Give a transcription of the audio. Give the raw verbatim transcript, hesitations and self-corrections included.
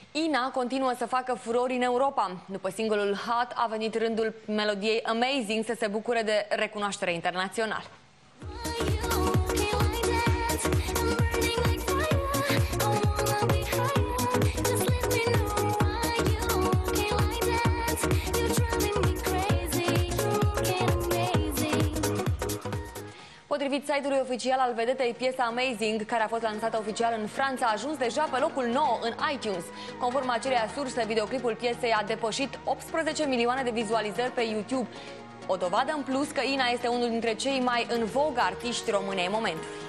Ina continuă să facă furori în Europa. După singurul Hot a venit rândul melodiei Amazing să se bucure de recunoaștere internațională. Potrivit site-ului oficial al vedetei, piesa Amazing, care a fost lansată oficial în Franța, a ajuns deja pe locul nouă în iTunes. Conform aceleiași surse, videoclipul piesei a depășit optsprezece milioane de vizualizări pe YouTube. O dovadă în plus că Ina este unul dintre cei mai în vogă artiști români în moment.